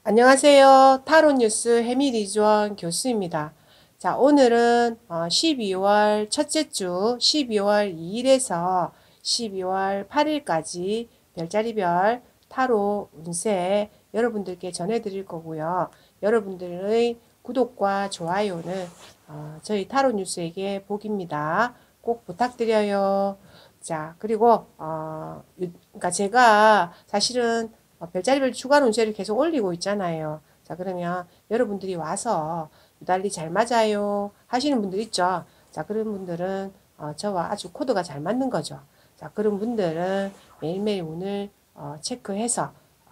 안녕하세요. 타로뉴스 해미리주원 교수입니다. 자, 오늘은 12월 첫째 주 12월 2일에서 12월 8일까지 별자리별 타로 운세 여러분들께 전해드릴 거고요. 여러분들의 구독과 좋아요는 저희 타로뉴스에게 복입니다. 꼭 부탁드려요. 자, 그리고 그러니까 제가 사실은 별자리별 주간 운세를 계속 올리고 있잖아요. 자, 그러면 여러분들이 와서 유달리 잘 맞아요 하시는 분들 있죠. 자, 그런 분들은 저와 아주 코드가 잘 맞는 거죠. 자, 그런 분들은 매일매일 운을 체크해서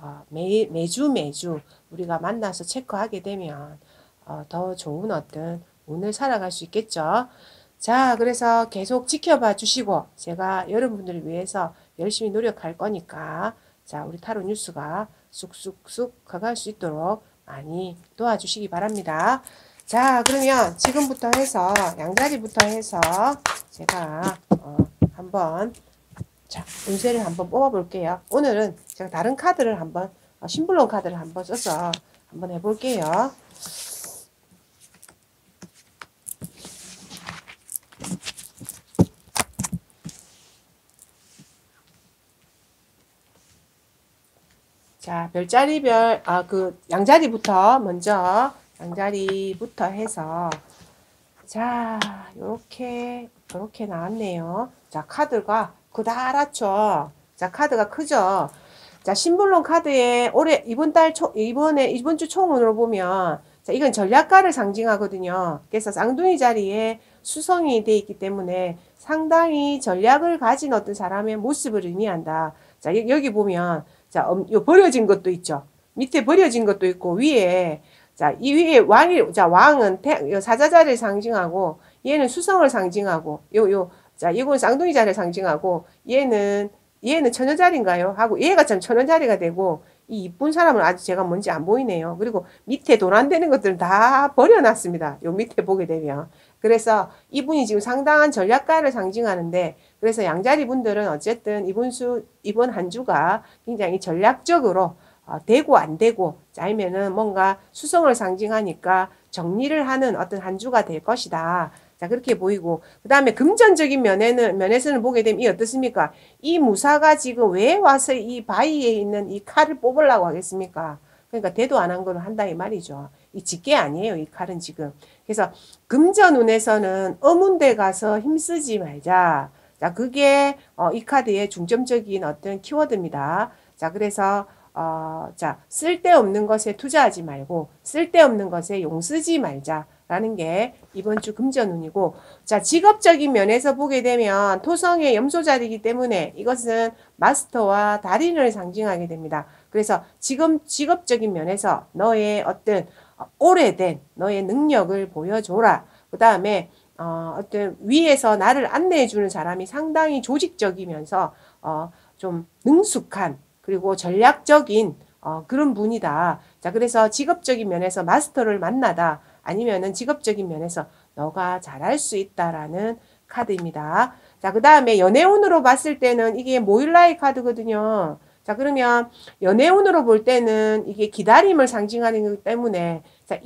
매주 우리가 만나서 체크하게 되면 더 좋은 어떤 운을 살아갈 수 있겠죠. 자, 그래서 계속 지켜봐 주시고 제가 여러분들을 위해서 열심히 노력할 거니까 자, 우리 타로 뉴스가 쑥쑥쑥 가갈 수 있도록 많이 도와주시기 바랍니다. 자, 그러면 지금부터 해서 양자리부터 해서 제가 한번 자, 운세를 한번 뽑아 볼게요. 오늘은 제가 다른 카드를 한번 심블론 카드를 한번 써서 한번 해볼게요. 자, 별자리별, 양자리부터 먼저, 양자리부터 해서, 자, 요렇게 나왔네요. 자, 카드가 그다랗죠. 자, 카드가 크죠. 자, 신불론 카드에 이번 주 총운으로 보면, 자, 이건 전략가를 상징하거든요. 그래서 쌍둥이 자리에 수성이 돼 있기 때문에 상당히 전략을 가진 어떤 사람의 모습을 의미한다. 자, 여기 보면, 자, 요 버려진 것도 있죠. 밑에 버려진 것도 있고, 위에, 자, 이 위에 왕은 사자자를 상징하고, 얘는 수성을 상징하고, 자, 이건 쌍둥이 자리를 상징하고, 얘는 처녀자리인가요? 하고, 얘가 참 처녀자리가 되고, 이 이쁜 사람은 아직 제가 뭔지 안 보이네요. 그리고 밑에 돈 안 되는 것들은 다 버려놨습니다. 요 밑에 보게 되면. 그래서 이분이 지금 상당한 전략가를 상징하는데, 그래서 양자리 분들은 어쨌든 이번 한 주가 굉장히 전략적으로 되고 안 되고 아니면은 뭔가 수성을 상징하니까 정리를 하는 어떤 한 주가 될 것이다. 자, 그렇게 보이고 그 다음에 금전적인 면에서는 보게 되면 이 어떻습니까? 이 무사가 지금 왜 와서 이 바위에 있는 이 칼을 뽑으려고 하겠습니까? 그러니까 대도 안 한 걸 한다 이 말이죠. 이 직계 아니에요. 이 칼은 지금. 그래서 금전운에서는 어문대 가서 힘쓰지 말자. 자, 그게 이 카드의 중점적인 어떤 키워드입니다. 자, 그래서 자, 쓸데없는 것에 투자하지 말고 쓸데없는 것에 용쓰지 말자라는 게 이번 주 금전운이고, 자, 직업적인 면에서 보게 되면 토성의 염소자리이기 때문에 이것은 마스터와 달인을 상징하게 됩니다. 그래서 지금 직업적인 면에서 너의 어떤 오래된 너의 능력을 보여줘라. 그 다음에 어떤 위에서 나를 안내해주는 사람이 상당히 조직적이면서 좀 능숙한 그리고 전략적인 그런 분이다. 자, 그래서 직업적인 면에서 마스터를 만나다 아니면은 직업적인 면에서 너가 잘할 수 있다라는 카드입니다. 자, 그 다음에 연애운으로 봤을 때는 이게 모일라의 카드거든요. 자, 그러면 연애운으로 볼 때는 이게 기다림을 상징하는 거기 때문에 자,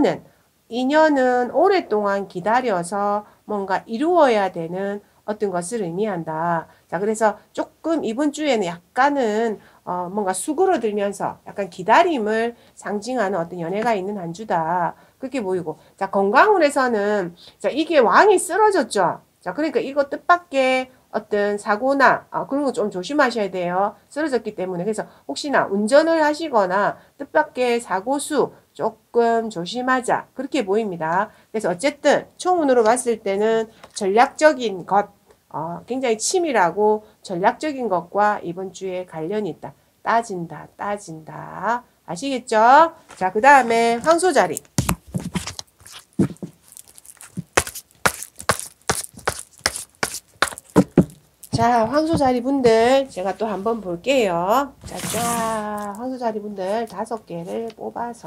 인연은 오랫동안 기다려서 뭔가 이루어야 되는 어떤 것을 의미한다. 자, 그래서 조금 이번 주에는 약간은 뭔가 수그러들면서 약간 기다림을 상징하는 어떤 연애가 있는 한 주다. 그렇게 보이고. 자, 건강운에서는 자, 이게 왕이 쓰러졌죠. 자, 그러니까 이거 뜻밖의 어떤 사고나 그런 거 좀 조심하셔야 돼요. 쓰러졌기 때문에. 그래서 혹시나 운전을 하시거나 뜻밖의 사고수 조금 조심하자. 그렇게 보입니다. 그래서 어쨌든 총운으로 봤을 때는 전략적인 것, 굉장히 치밀하고 전략적인 것과 이번 주에 관련이 있다. 따진다. 아시겠죠? 자, 그 다음에 황소자리. 자, 황소자리 분들 제가 또 한번 볼게요. 자, 쫙 황소자리 분들 5개를 뽑아서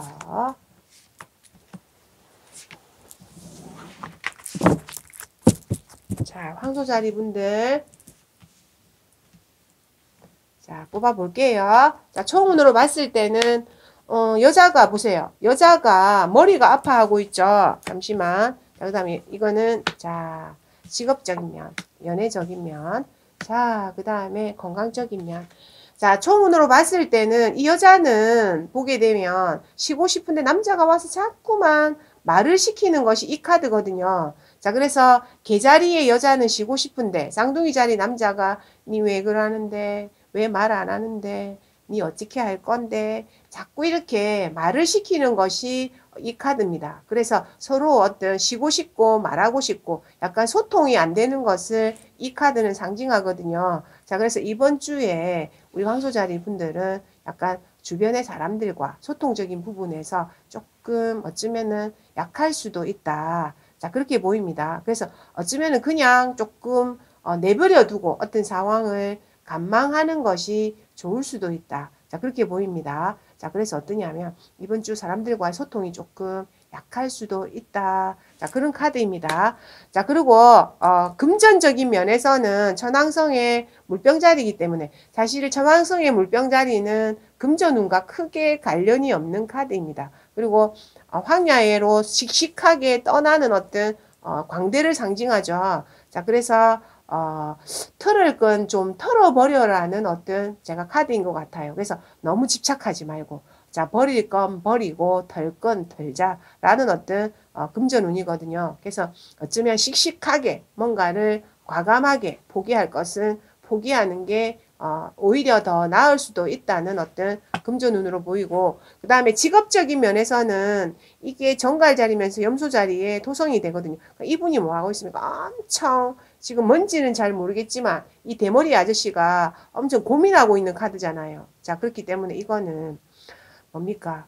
자, 황소자리 분들 자, 뽑아 볼게요. 자, 총운으로 봤을 때는 여자가 보세요. 여자가 머리가 아파하고 있죠. 잠시만. 자, 그 다음에 이거는 자 직업적인 면, 연애적인 면. 자, 그 다음에 건강적인 면. 자, 총운으로 봤을 때는 이 여자는 보게 되면 쉬고 싶은데 남자가 와서 자꾸만 말을 시키는 것이 이 카드거든요. 자, 그래서 개자리의 여자는 쉬고 싶은데 쌍둥이 자리 남자가 니 왜 그러는데 왜 말 안 하는데 니 어떻게 할 건데 자꾸 이렇게 말을 시키는 것이 이 카드입니다. 그래서 서로 어떤 쉬고 싶고 말하고 싶고 약간 소통이 안 되는 것을 이 카드는 상징하거든요. 자, 그래서 이번 주에 우리 황소자리 분들은 약간 주변의 사람들과 소통적인 부분에서 조금 어쩌면은 약할 수도 있다. 자, 그렇게 보입니다. 그래서 어쩌면은 그냥 조금 내버려 두고 어떤 상황을 감망하는 것이 좋을 수도 있다. 자, 그렇게 보입니다. 자, 그래서 어떠냐면 이번 주 사람들과의 소통이 조금 약할 수도 있다. 자, 그런 카드입니다. 자, 그리고 금전적인 면에서는 천왕성의 물병자리이기 때문에 사실 천왕성의 물병자리는 금전운과 크게 관련이 없는 카드입니다. 그리고 황야애로 씩씩하게 떠나는 어떤 광대를 상징하죠. 자, 그래서 털을 건 좀 털어버려라는 어떤 제가 카드인 것 같아요. 그래서 너무 집착하지 말고 자, 버릴 건 버리고 털 건 털자라는 어떤 금전운이거든요. 그래서 어쩌면 씩씩하게 뭔가를 과감하게 포기할 것은 포기하는 게 오히려 더 나을 수도 있다는 어떤 금전운으로 보이고, 그 다음에 직업적인 면에서는 이게 정갈자리면서 염소자리에 토성이 되거든요. 그러니까 이분이 뭐 하고 있습니까? 엄청 지금 뭔지는 잘 모르겠지만 이 대머리 아저씨가 엄청 고민하고 있는 카드잖아요. 자, 그렇기 때문에 이거는 뭡니까?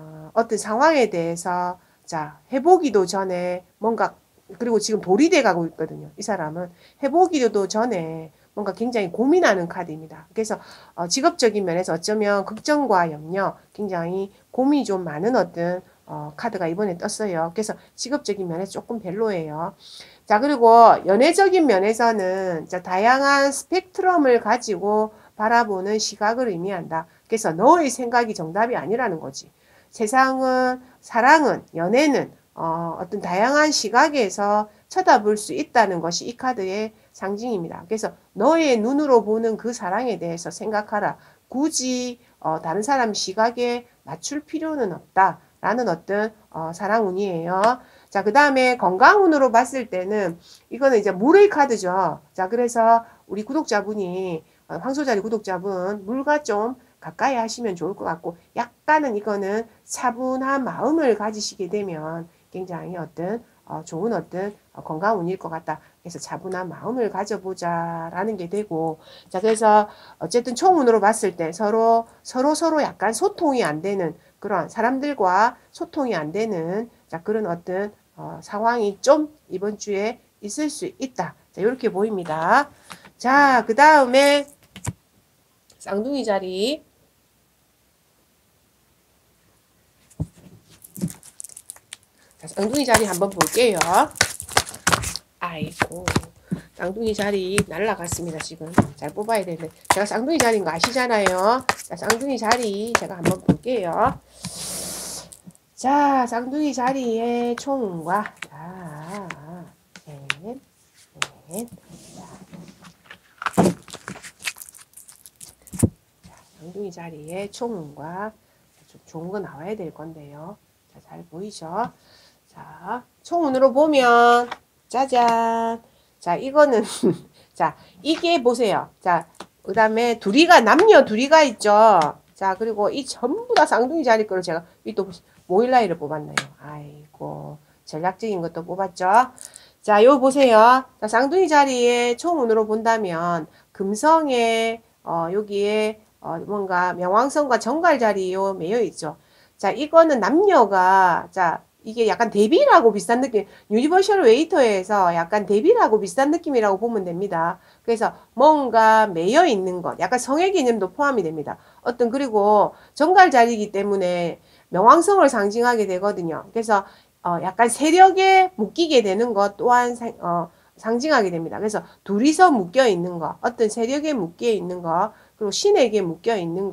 어떤 상황에 대해서 자, 해보기도 전에 뭔가, 그리고 지금 돌이 돼 가고 있거든요. 이 사람은 해보기도 전에 뭔가 굉장히 고민하는 카드입니다. 그래서 직업적인 면에서 어쩌면 걱정과 염려, 굉장히 고민이 좀 많은 어떤 카드가 이번에 떴어요. 그래서 직업적인 면에서 조금 별로예요. 자, 그리고 연애적인 면에서는 자, 다양한 스펙트럼을 가지고 바라보는 시각을 의미한다. 그래서 너의 생각이 정답이 아니라는 거지. 세상은, 사랑은, 연애는 어떤 다양한 시각에서 쳐다볼 수 있다는 것이 이 카드의 상징입니다. 그래서 너의 눈으로 보는 그 사랑에 대해서 생각하라. 굳이 다른 사람 시각에 맞출 필요는 없다. 라는 어떤 사랑운이에요. 자, 그 다음에 건강운으로 봤을 때는 이거는 이제 물의 카드죠. 자, 그래서 우리 구독자분이 황소자리 구독자분 물과 좀 가까이 하시면 좋을 것 같고, 약간은 이거는 차분한 마음을 가지시게 되면 굉장히 어떤 좋은 어떤 건강운일 것 같다. 그래서 차분한 마음을 가져보자라는 게 되고, 자, 그래서 어쨌든 총운으로 봤을 때 서로 약간 소통이 안 되는 그런 사람들과 소통이 안 되는 자, 그런 어떤 상황이 좀 이번 주에 있을 수 있다. 자, 이렇게 보입니다. 자, 그 다음에 쌍둥이 자리. 자, 쌍둥이 자리 한번 볼게요. 아이고, 쌍둥이 자리 날라갔습니다. 지금 잘 뽑아야 되는데 제가 쌍둥이 자리인 거 아시잖아요. 자, 쌍둥이 자리 제가 한번 볼게요. 자, 쌍둥이 자리의 총과 자, 셋, 넷, 자, 쌍둥이 자리의 총과 좀 좋은 거 나와야 될 건데요. 자, 잘 보이죠? 자, 총운으로 보면 짜잔. 자, 이거는 자, 이게 보세요. 자, 그 다음에 둘이가 남녀 둘이가 있죠. 자, 그리고 이 전부 다 쌍둥이 자리 거를 제가 이 또 모일라이를 뽑았네요. 아이고, 전략적인 것도 뽑았죠. 자, 요 보세요. 자, 쌍둥이 자리에 총운으로 본다면 금성에 여기에 뭔가 명왕성과 정갈 자리요 매여 있죠. 자, 이거는 남녀가 자, 이게 약간 데뷔라고 비슷한 느낌, 유니버셜 웨이터에서 약간 데뷔라고 비슷한 느낌이라고 보면 됩니다. 그래서 뭔가 매여 있는 것, 약간 성의 개념도 포함이 됩니다. 어떤, 그리고 정갈 자리이기 때문에 명왕성을 상징하게 되거든요. 그래서 약간 세력에 묶이게 되는 것 또한 상징하게 됩니다. 그래서 둘이서 묶여 있는 것, 어떤 세력에 묶여 있는 것, 그리고 신에게 묶여 있는 것,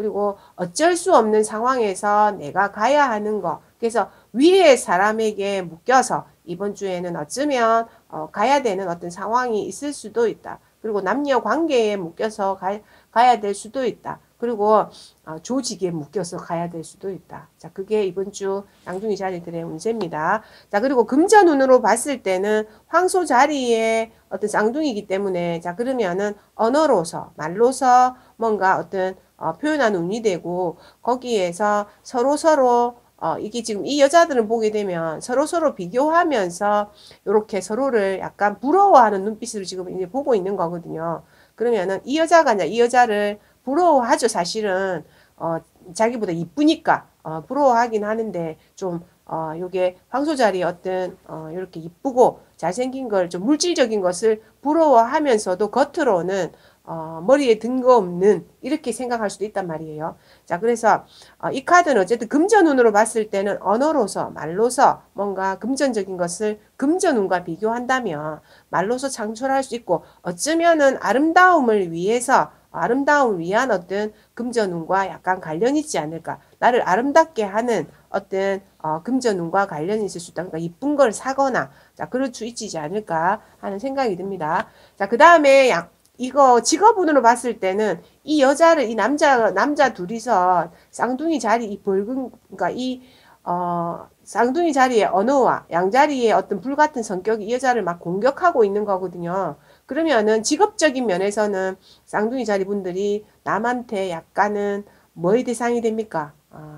그리고 어쩔 수 없는 상황에서 내가 가야 하는 거. 그래서 위에 사람에게 묶여서 이번 주에는 어쩌면 가야 되는 어떤 상황이 있을 수도 있다. 그리고 남녀 관계에 묶여서 가야 될 수도 있다. 그리고 조직에 묶여서 가야 될 수도 있다. 자, 그게 이번 주 양중이 자리들의 운세입니다. 자, 그리고 금전운으로 봤을 때는 황소 자리에 어떤 쌍둥이이기 때문에 자, 그러면은 언어로서, 말로서 뭔가 어떤 표현하는 운이 되고 거기에서 서로 이게 지금 이 여자들을 보게 되면 서로 비교하면서 이렇게 서로를 약간 부러워하는 눈빛으로 지금 이제 보고 있는 거거든요. 그러면은 이 여자가 이제 이 여자를 부러워하죠. 사실은 자기보다 이쁘니까 부러워하긴 하는데 좀 요게 황소자리 어떤 이렇게 이쁘고 잘생긴 걸 좀 물질적인 것을 부러워하면서도 겉으로는 머리에 든 거 없는 이렇게 생각할 수도 있단 말이에요. 자, 그래서 이 카드는 어쨌든 금전운으로 봤을 때는 언어로서 말로서 뭔가 금전적인 것을 금전운과 비교한다면 말로서 창출할 수 있고 어쩌면은 아름다움을 위해서 아름다움을 위한 어떤 금전운과 약간 관련이 있지 않을까. 나를 아름답게 하는 어떤 금전운과 관련이 있을 수 있다. 그러니까 이쁜 걸 사거나 자 그럴 수 있지 않을까 하는 생각이 듭니다. 자, 그 다음에 이거 직업운으로 봤을 때는 이 여자를 이 남자 둘이서 쌍둥이 자리 이 벌금 그러니까 이 쌍둥이 자리의 언어와 양자리의 어떤 불같은 성격이 이 여자를 막 공격하고 있는 거거든요. 그러면은 직업적인 면에서는 쌍둥이 자리 분들이 남한테 약간은 뭐의 대상이 됩니까?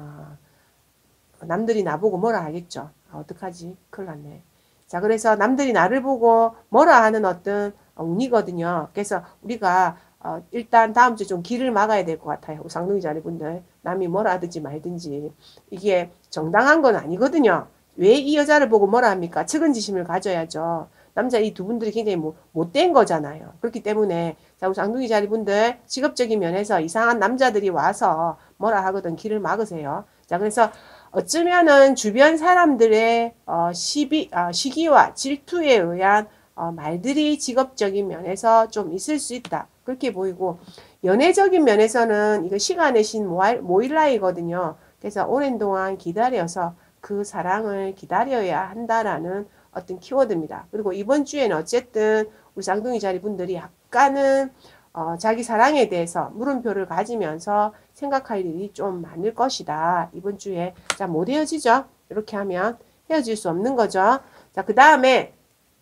남들이 나보고 뭐라 하겠죠. 어떡하지? 큰일 났네. 자, 그래서 남들이 나를 보고 뭐라 하는 어떤 운이거든요. 그래서 우리가 일단 다음 주에 좀 길을 막아야 될 것 같아요. 쌍둥이 자리분들. 남이 뭐라 하든지 말든지. 이게 정당한 건 아니거든요. 왜 이 여자를 보고 뭐라 합니까? 측은지심을 가져야죠. 남자 이 두 분들이 굉장히 못된 거잖아요. 그렇기 때문에 자, 우리 쌍둥이 자리분들 직업적인 면에서 이상한 남자들이 와서 뭐라 하거든 길을 막으세요. 자, 그래서 어쩌면은 주변 사람들의 시기와 질투에 의한 말들이 직업적인 면에서 좀 있을 수 있다. 그렇게 보이고 연애적인 면에서는 이거 시간의 신 모일라이거든요. 그래서 오랜 동안 기다려서 그 사랑을 기다려야 한다라는 어떤 키워드입니다. 그리고 이번 주에는 어쨌든 우리 쌍둥이 자리 분들이 약간은 자기 사랑에 대해서 물음표를 가지면서 생각할 일이 좀 많을 것이다. 이번 주에. 자, 못 헤어지죠? 이렇게 하면 헤어질 수 없는 거죠. 자, 그 다음에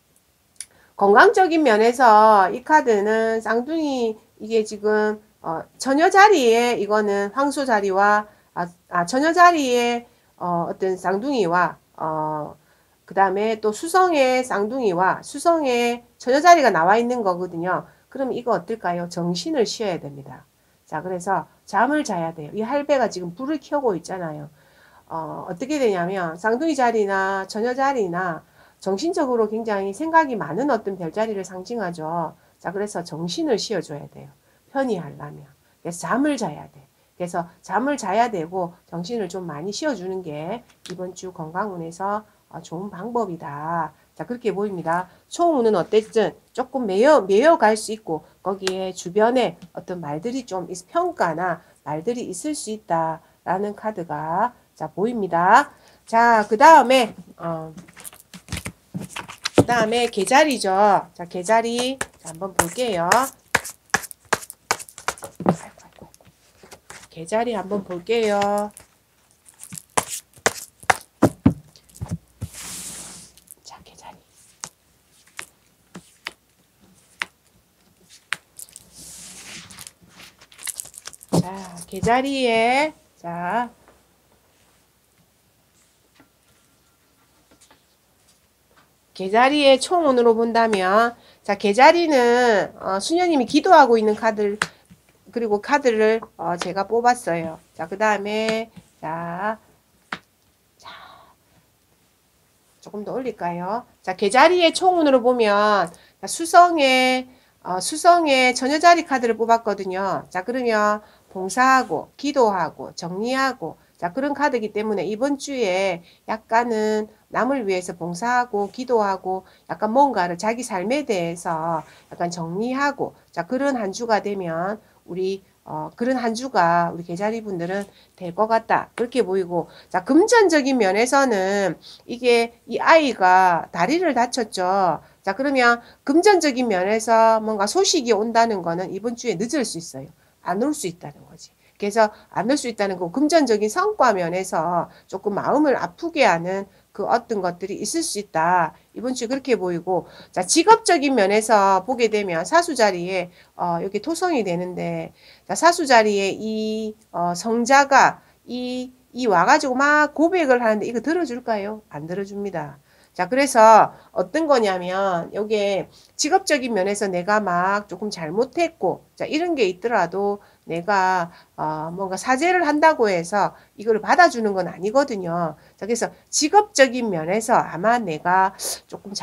건강적인 면에서 이 카드는 쌍둥이 이게 지금 처녀 자리에 이거는 황소 자리와 처녀 자리에 어떤 쌍둥이와 그 다음에 또 수성의 쌍둥이와 수성의 처녀 자리가 나와 있는 거거든요. 그럼 이거 어떨까요? 정신을 쉬어야 됩니다. 자, 그래서 잠을 자야 돼요. 이 할배가 지금 불을 켜고 있잖아요. 어떻게 되냐면 쌍둥이 자리나 처녀 자리나 정신적으로 굉장히 생각이 많은 어떤 별자리를 상징하죠. 자, 그래서 정신을 쉬어줘야 돼요. 편히 하려면. 그래서 잠을 자야 돼. 그래서 잠을 자야 되고 정신을 좀 많이 쉬어주는 게 이번 주 건강운에서 좋은 방법이다. 자, 그렇게 보입니다. 총운은 어쨌든 조금 매여 갈 수 있고 거기에 주변에 어떤 말들이 좀 평가나 말들이 있을 수 있다라는 카드가 자 보입니다. 자, 그 다음에 계자리죠. 자, 계자리 자, 한번 볼게요. 계자리 한번 볼게요. 자, 계자리. 자, 계자리에 자 계자리의 총운으로 본다면 자, 계자리는 수녀님이 기도하고 있는 카드 그리고 카드를 제가 뽑았어요. 자, 그 다음에 자 조금 더 올릴까요? 자, 계자리의 총운으로 보면 수성의 처녀자리 카드를 뽑았거든요. 자, 그러면 봉사하고 기도하고 정리하고 자, 그런 카드이기 때문에 이번 주에 약간은 남을 위해서 봉사하고 기도하고 약간 뭔가를 자기 삶에 대해서 약간 정리하고 자, 그런 한 주가 되면 우리 그런 한 주가 우리 계자리 분들은 될 것 같다. 그렇게 보이고, 자, 금전적인 면에서는 이게 이 아이가 다리를 다쳤죠. 자, 그러면 금전적인 면에서 뭔가 소식이 온다는 거는 이번 주에 늦을 수 있어요. 안 올 수 있다는 거지. 그래서 안 올 수 있다는 거, 금전적인 성과 면에서 조금 마음을 아프게 하는 그 어떤 것들이 있을 수 있다. 이번 주에 그렇게 보이고, 자, 직업적인 면에서 보게 되면 사수 자리에 여기 토성이 되는데, 자, 사수 자리에 이 성자가 이 와가지고 막 고백을 하는데 이거 들어줄까요? 안 들어줍니다. 자, 그래서 어떤 거냐면, 요게 직업적인 면에서 내가 막 조금 잘못했고, 자, 이런 게 있더라도 내가 뭔가 사죄를 한다고 해서 이거를 받아주는 건 아니거든요. 자, 그래서 직업적인 면에서 아마 내가 조금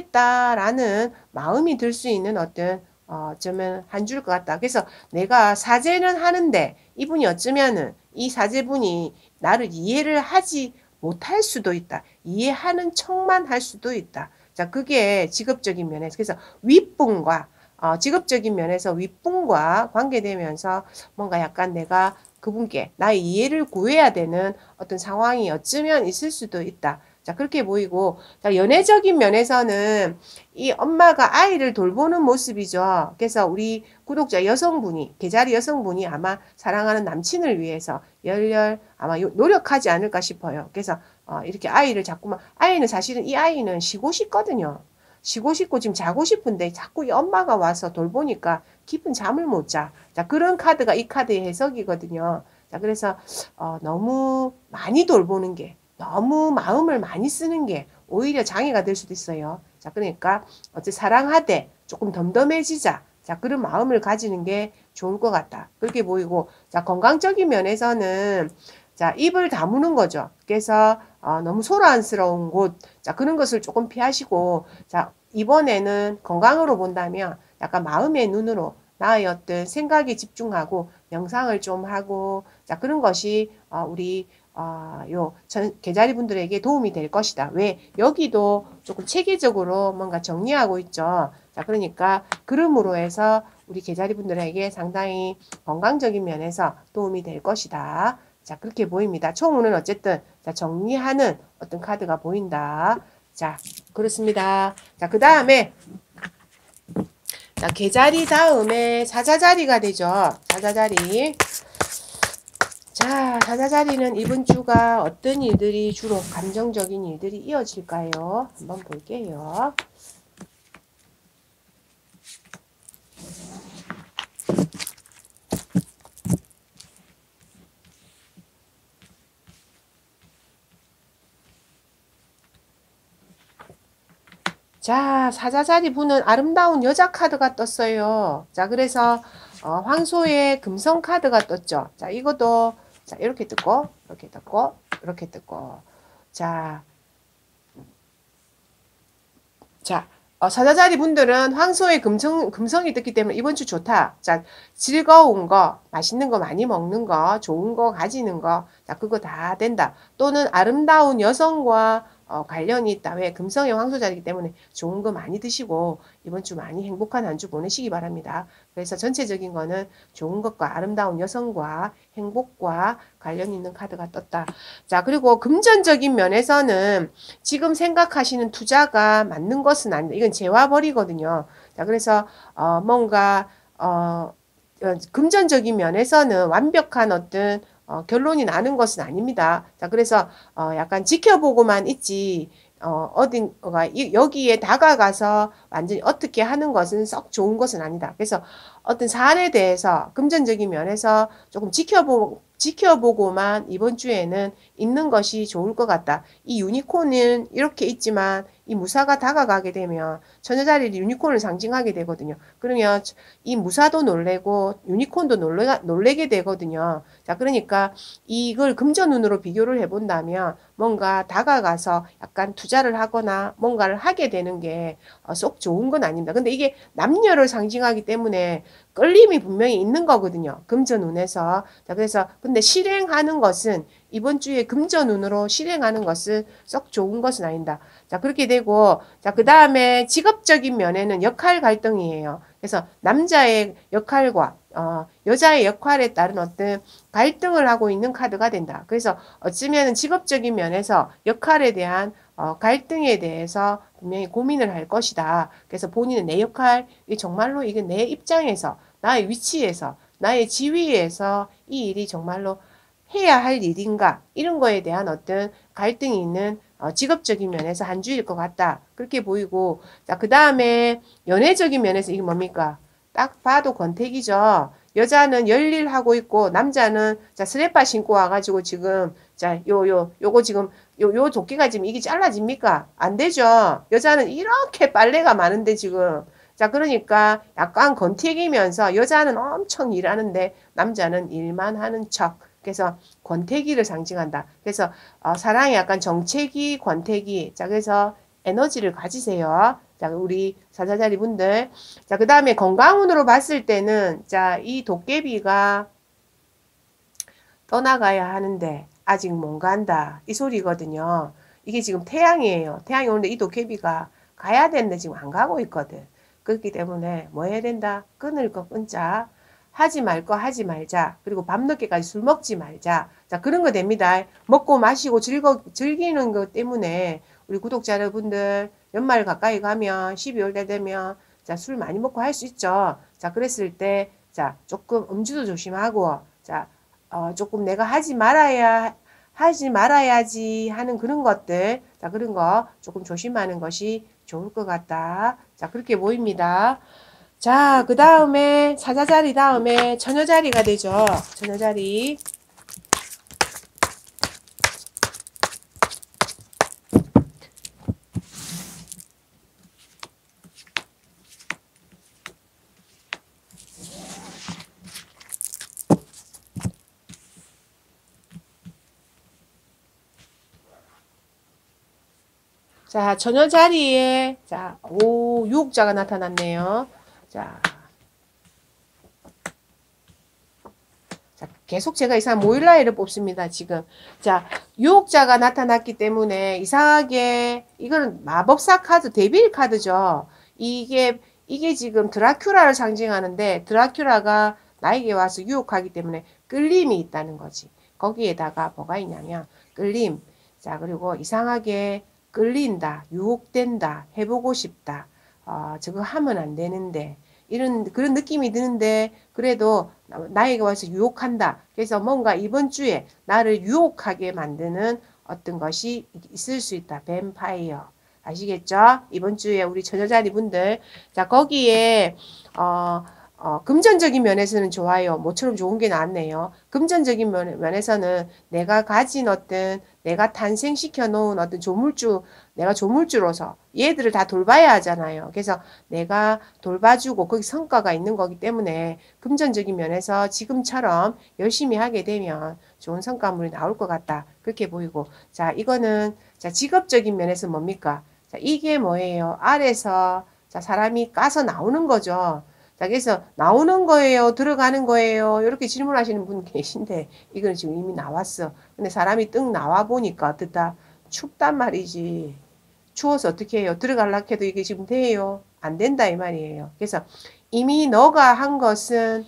잘못했다라는 마음이 들 수 있는 어떤 점은 한 줄 것 같다. 그래서 내가 사죄는 하는데 이분이 어쩌면은 이 사죄분이 나를 이해를 하지 못할 수도 있다. 이해하는 척만 할 수도 있다. 자, 그게 직업적인 면에서. 그래서 윗분과 직업적인 면에서 윗분과 관계되면서 뭔가 약간 내가 그분께 나의 이해를 구해야 되는 어떤 상황이 어쩌면 있을 수도 있다. 자, 그렇게 보이고, 자, 연애적인 면에서는 이 엄마가 아이를 돌보는 모습이죠. 그래서 우리 구독자 여성분이, 계자리 여성분이 아마 사랑하는 남친을 위해서 열렬 아마 노력하지 않을까 싶어요. 그래서 이렇게 아이를 자꾸만, 아이는 사실은 이 아이는 쉬고 싶거든요. 쉬고 싶고 지금 자고 싶은데 자꾸 이 엄마가 와서 돌보니까 깊은 잠을 못 자. 자, 그런 카드가 이 카드의 해석이거든요. 자, 그래서 너무 많이 돌보는 게, 너무 마음을 많이 쓰는 게 오히려 장애가 될 수도 있어요. 자, 그러니까 어째 사랑하되 조금 덤덤해지자. 자, 그런 마음을 가지는 게 좋을 것 같다. 그렇게 보이고, 자, 건강적인 면에서는 자, 입을 다무는 거죠. 그래서 너무 소란스러운 곳, 자, 그런 것을 조금 피하시고, 자, 이번에는 건강으로 본다면 약간 마음의 눈으로 나의 어떤 생각에 집중하고 명상을 좀 하고, 자, 그런 것이 우리 계자리 분들에게 도움이 될 것이다. 왜? 여기도 조금 체계적으로 뭔가 정리하고 있죠. 자, 그러니까 그름으로 해서 우리 계자리 분들에게 상당히 건강적인 면에서 도움이 될 것이다. 자, 그렇게 보입니다. 총우는 어쨌든 자, 정리하는 어떤 카드가 보인다. 자, 그렇습니다. 자, 그 다음에 자, 계자리 다음에 사자자리가 되죠. 사자자리. 자, 사자자리는 이번 주가 어떤 일들이 주로 감정적인 일들이 이어질까요? 한번 볼게요. 자, 사자자리 분은 아름다운 여자 카드가 떴어요. 자, 그래서 황소의 금성 카드가 떴죠. 자, 이것도 자, 이렇게 떴고, 이렇게 떴고, 이렇게 떴고. 자, 자, 사자자리 분들은 황소의 금성이 떴기 때문에 이번 주 좋다. 자, 즐거운 거, 맛있는 거 많이 먹는 거, 좋은 거 가지는 거, 자, 그거 다 된다. 또는 아름다운 여성과 관련이 있다. 왜? 금성의 황소자리이기 때문에 좋은 거 많이 드시고 이번 주 많이 행복한 한 주 보내시기 바랍니다. 그래서 전체적인 거는 좋은 것과 아름다운 여성과 행복과 관련 있는 카드가 떴다. 자, 그리고 금전적인 면에서는 지금 생각하시는 투자가 맞는 것은 아니다. 이건 재화벌이거든요. 자, 그래서 뭔가 금전적인 면에서는 완벽한 어떤 결론이 나는 것은 아닙니다. 자, 그래서 약간 지켜보고만 있지 어딘가 여기에 다가가서 완전히 어떻게 하는 것은 썩 좋은 것은 아니다. 그래서 어떤 사안에 대해서 금전적인 면에서 조금 지켜보고만 이번 주에는 있는 것이 좋을 것 같다. 이 유니콘은 이렇게 있지만 이 무사가 다가가게 되면 처녀자리 유니콘을 상징하게 되거든요. 그러면 이 무사도 놀래고 유니콘도 놀래게 되거든요. 자, 그러니까 이걸 금전운으로 비교를 해본다면 뭔가 다가가서 약간 투자를 하거나 뭔가를 하게 되는 게 쏙 좋은 건 아닙니다. 근데 이게 남녀를 상징하기 때문에 끌림이 분명히 있는 거거든요. 금전운에서. 자, 그래서 근데 실행하는 것은 이번 주에 금전운으로 실행하는 것은 썩 좋은 것은 아니다. 자, 그렇게 되고 자, 그 다음에 직업적인 면에는 역할 갈등이에요. 그래서 남자의 역할과 여자의 역할에 따른 어떤 갈등을 하고 있는 카드가 된다. 그래서 어쩌면 직업적인 면에서 역할에 대한 갈등에 대해서 분명히 고민을 할 것이다. 그래서 본인은 내 역할, 정말로 이게 내 입장에서, 나의 위치에서, 나의 지위에서 이 일이 정말로 해야 할 일인가? 이런 거에 대한 어떤 갈등이 있는 직업적인 면에서 한 주일 것 같다. 그렇게 보이고, 자, 그 다음에 연애적인 면에서 이게 뭡니까? 딱 봐도 권태기죠. 여자는 열일하고 있고, 남자는 자, 스레빠 신고 와가지고 지금, 자, 요거 지금, 요 도끼가 지금 이게 잘라집니까? 안 되죠. 여자는 이렇게 빨래가 많은데 지금. 자, 그러니까 약간 권태기면서 여자는 엄청 일하는데 남자는 일만 하는 척. 그래서 권태기를 상징한다. 그래서 사랑이 약간 정체기, 권태기. 자, 그래서 에너지를 가지세요. 자, 우리 사자자리 분들. 자, 그 다음에 건강운으로 봤을 때는 자, 이 도깨비가 떠나가야 하는데 아직 못 간다. 이 소리거든요. 이게 지금 태양이에요. 태양이 오는데 이 도깨비가 가야 되는데 지금 안 가고 있거든. 그렇기 때문에 뭐 해야 된다? 끊을 거 끊자. 하지 말 거 하지 말자. 그리고 밤늦게까지 술 먹지 말자. 자, 그런 거 됩니다. 먹고 마시고 즐기는 것 때문에 우리 구독자 여러분들 연말 가까이 가면 12월 달 되면 자, 술 많이 먹고 할 수 있죠. 자, 그랬을 때 자, 조금 음주도 조심하고 자, 조금 내가 하지 말아야지 하는 그런 것들, 자, 그런 거 조금 조심하는 것이 좋을 것 같다. 자, 그렇게 보입니다. 자, 그 다음에 사자자리 다음에 처녀자리가 되죠. 처녀자리. 자, 처녀 자리에, 자, 5, 6자가 나타났네요. 자, 계속 제가 이상한 모일라이를 뽑습니다, 지금. 자, 유혹자가 나타났기 때문에 이상하게, 이거는 마법사 카드, 데빌 카드죠. 이게 지금 드라큘라를 상징하는데, 드라큘라가 나에게 와서 유혹하기 때문에 끌림이 있다는 거지. 거기에다가 뭐가 있냐면, 끌림. 자, 그리고 이상하게 끌린다, 유혹된다, 해보고 싶다. 저거 하면 안 되는데. 그런 느낌이 드는데, 그래도 나에게 와서 유혹한다. 그래서 뭔가 이번 주에 나를 유혹하게 만드는 어떤 것이 있을 수 있다. 뱀파이어. 아시겠죠? 이번 주에 우리 처녀자리 분들. 자, 거기에, 금전적인 면에서는 좋아요. 모처럼 좋은 게 나왔네요. 금전적인 면에서는 내가 가진 어떤, 내가 탄생시켜 놓은 어떤 내가 조물주로서 얘들을 다 돌봐야 하잖아요. 그래서 내가 돌봐주고 거기 성과가 있는 거기 때문에 금전적인 면에서 지금처럼 열심히 하게 되면 좋은 성과물이 나올 것 같다. 그렇게 보이고. 자, 이거는, 자, 직업적인 면에서 뭡니까? 자, 이게 뭐예요? 알에서, 자, 사람이 까서 나오는 거죠. 자, 그래서 나오는 거예요? 들어가는 거예요? 이렇게 질문하시는 분 계신데, 이건 지금 이미 나왔어. 근데 사람이 뜩 나와 보니까 어떻다? 춥단 말이지. 추워서 어떻게 해요? 들어가려고 해도 이게 지금 돼요? 안 된다, 이 말이에요. 그래서 이미 너가 한 것은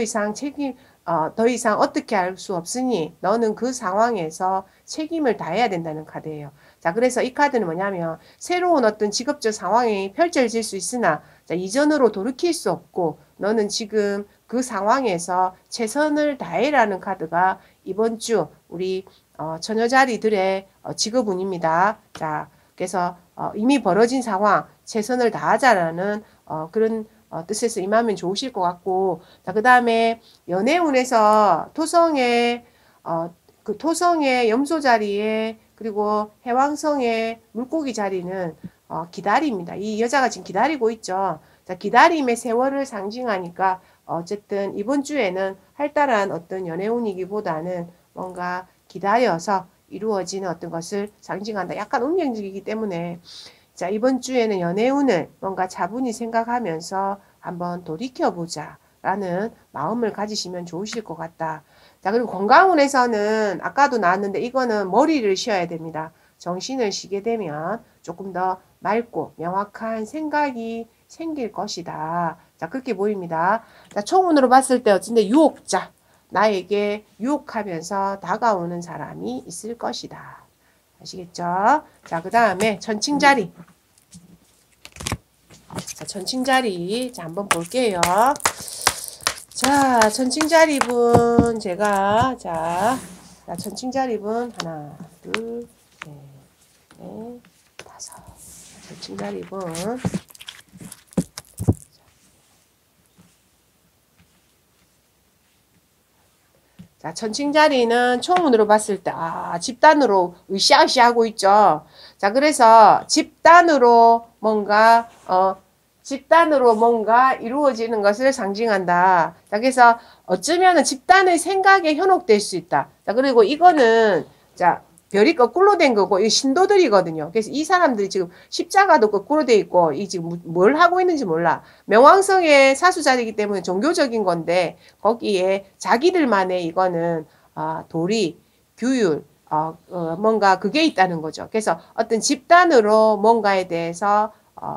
더 이상 어떻게 할 수 없으니 너는 그 상황에서 책임을 다해야 된다는 카드예요. 자, 그래서 이 카드는 뭐냐면 새로운 어떤 직업적 상황이 펼쳐질 수 있으나 자, 이전으로 돌이킬 수 없고 너는 지금 그 상황에서 최선을 다해라는 카드가 이번 주 우리 처녀자리들의 직업운입니다. 자, 그래서 이미 벌어진 상황 최선을 다하자라는 그런 뜻에서 임하면 좋으실 것 같고 자, 그 다음에 연애운에서 그 토성의 염소 자리에 그리고 해왕성의 물고기 자리는 기다립니다. 이 여자가 지금 기다리고 있죠. 자, 기다림의 세월을 상징하니까 어쨌든 이번 주에는 활달한 어떤 연애운이기보다는 뭔가 기다려서 이루어지는 어떤 것을 상징한다. 약간 운명적이기 때문에 자, 이번 주에는 연애운을 뭔가 차분히 생각하면서 한번 돌이켜보자 라는 마음을 가지시면 좋으실 것 같다. 자, 그리고 건강운에서는 아까도 나왔는데 이거는 머리를 쉬어야 됩니다. 정신을 쉬게 되면 조금 더 맑고 명확한 생각이 생길 것이다. 자, 그렇게 보입니다. 자, 총운으로 봤을 때 어쩐데 유혹자, 나에게 유혹하면서 다가오는 사람이 있을 것이다. 아시겠죠? 자, 그 다음에 전칭자리. 자, 전칭자리. 자, 한번 볼게요. 자, 전칭자리분 제가 자, 전칭자리분 하나, 둘, 셋, 넷, 다섯. 전칭자리분. 자, 전칭자리는 총운으로 봤을 때, 집단으로 으쌰으쌰하고 있죠. 자, 그래서 집단으로 뭔가 이루어지는 것을 상징한다. 자, 그래서 어쩌면은 집단의 생각에 현혹될 수 있다. 자, 그리고 이거는, 자, 별이 거꾸로 된 거고, 이 신도들이거든요. 그래서 이 사람들이 지금 십자가도 거꾸로 돼 있고, 이 지금 뭘 하고 있는지 몰라. 명왕성의 사수자리이기 때문에 종교적인 건데, 거기에 자기들만의 이거는, 도리, 규율, 뭔가 그게 있다는 거죠. 그래서 어떤 집단으로 뭔가에 대해서,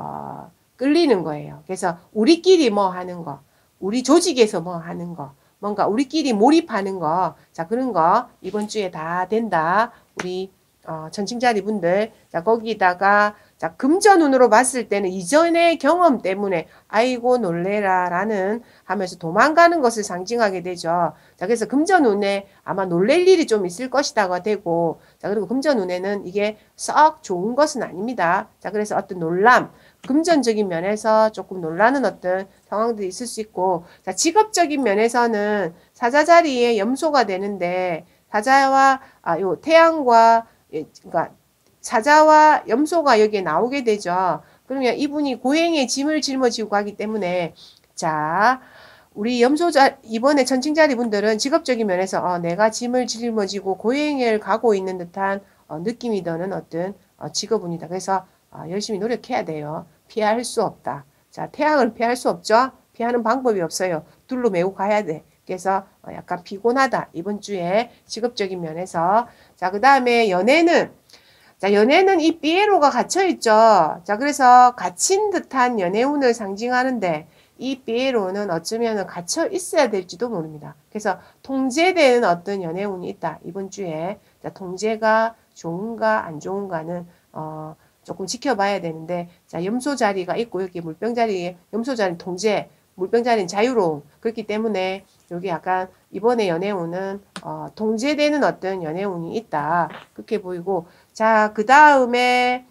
끌리는 거예요. 그래서 우리끼리 뭐 하는 거, 우리 조직에서 뭐 하는 거, 뭔가 우리끼리 몰입하는 거, 자, 그런 거 이번 주에 다 된다. 우리 전칭자리 분들. 자, 거기다가 자, 금전운으로 봤을 때는 이전의 경험 때문에 아이고 놀래라 라는 하면서 도망가는 것을 상징하게 되죠. 자, 그래서 금전운에 아마 놀랄 일이 좀 있을 것이다가 되고, 자, 그리고 금전운에는 이게 썩 좋은 것은 아닙니다. 자, 그래서 어떤 놀람, 금전적인 면에서 조금 놀라는 어떤 상황들이 있을 수 있고, 자, 직업적인 면에서는 사자 자리에 염소가 되는데, 사자와, 요 태양과, 그러니까 사자와 염소가 여기에 나오게 되죠. 그러면 이분이 고행에 짐을 짊어지고 가기 때문에, 자, 우리 염소자, 이번에 전칭자리 분들은 직업적인 면에서, 내가 짐을 짊어지고 고행을 가고 있는 듯한 느낌이 드는 어떤 직업운이다. 그래서 열심히 노력해야 돼요. 피할 수 없다. 자, 태양을 피할 수 없죠? 피하는 방법이 없어요. 둘로 메고 가야 돼. 그래서 약간 피곤하다. 이번 주에 직업적인 면에서. 자, 그 다음에 연애는, 자, 연애는 이 삐에로가 갇혀있죠. 자, 그래서 갇힌 듯한 연애운을 상징하는데, 이 삐에로는 어쩌면 갇혀 있어야 될지도 모릅니다. 그래서 통제되는 어떤 연애운이 있다. 이번 주에. 자, 통제가 좋은가 안 좋은가는 조금 지켜봐야 되는데, 자, 염소 자리가 있고, 여기 물병 자리에, 염소 자리는 통제, 물병 자리는 자유로움. 그렇기 때문에, 여기 약간, 이번에 연애운은, 통제되는 어떤 연애운이 있다. 그렇게 보이고, 자, 그 다음에,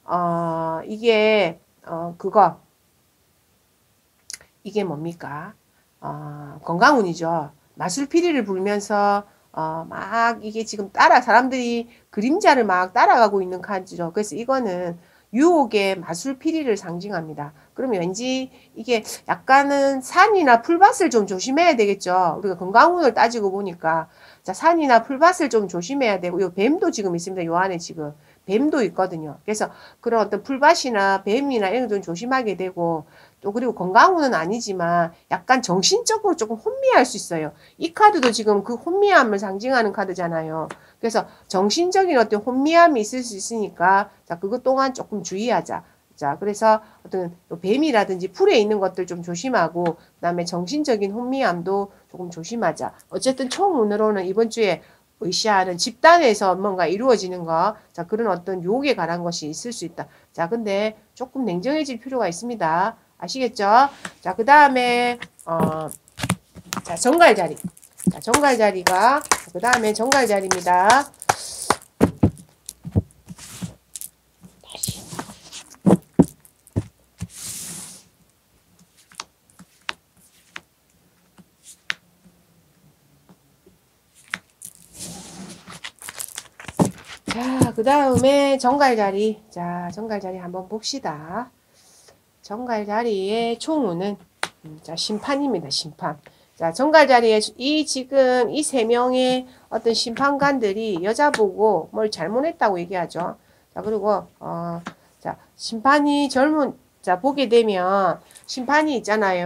이게, 이게 뭡니까? 건강운이죠. 마술피리를 불면서, 막 이게 지금 사람들이 그림자를 막 따라가고 있는 카드죠. 그래서 이거는 유혹의 마술피리를 상징합니다. 그러면 왠지 이게 약간은 산이나 풀밭을 좀 조심해야 되겠죠. 우리가 건강운을 따지고 보니까. 자, 산이나 풀밭을 좀 조심해야 되고, 요 뱀도 지금 있습니다. 요 안에 지금. 뱀도 있거든요. 그래서 그런 어떤 풀밭이나 뱀이나 이런 거 좀 조심하게 되고, 또 그리고 건강운은 아니지만 약간 정신적으로 조금 혼미할 수 있어요. 이 카드도 지금 그 혼미함을 상징하는 카드잖아요. 그래서 정신적인 어떤 혼미함이 있을 수 있으니까 자, 그것 또한 조금 주의하자. 자, 그래서 어떤 뱀이라든지 풀에 있는 것들 좀 조심하고 그다음에 정신적인 혼미함도 조금 조심하자. 어쨌든 총운으로는 이번 주에 의시하는 집단에서 뭔가 이루어지는 거, 자, 그런 어떤 유혹에 관한 것이 있을 수 있다. 자, 근데 조금 냉정해질 필요가 있습니다. 아시겠죠? 자, 그 다음에, 자, 정갈자리. 자, 정갈자리가, 그 다음에 정갈자리입니다. 다시. 자, 그 다음에 정갈자리. 자, 정갈자리 한번 봅시다. 정갈자리의 총우는 자, 심판입니다. 심판. 자, 정갈자리에 지금 이 세 명의 어떤 심판관들이 여자 보고 뭘 잘못했다고 얘기하죠. 자, 그리고 자, 심판이 자, 보게 되면 심판이 있잖아요.